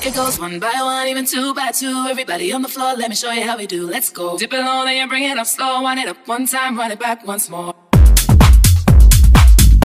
It goes one by one, even two by two. Everybody on the floor, let me show you how we do. Let's go. Dip it low, then you bring it up slow. Wind it up one time, run it back once more.